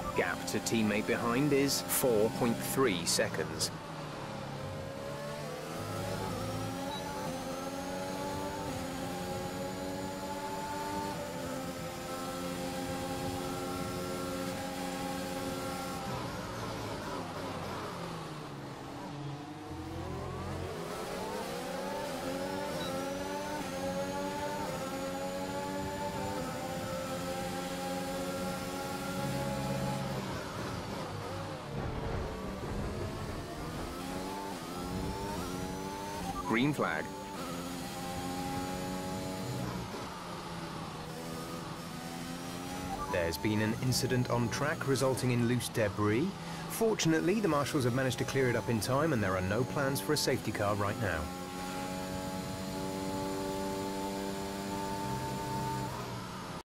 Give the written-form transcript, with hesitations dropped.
Gap to teammate behind is 4.3 seconds. Green flag. There's been an incident on track resulting in loose debris. Fortunately, the marshals have managed to clear it up in time and there are no plans for a safety car right now.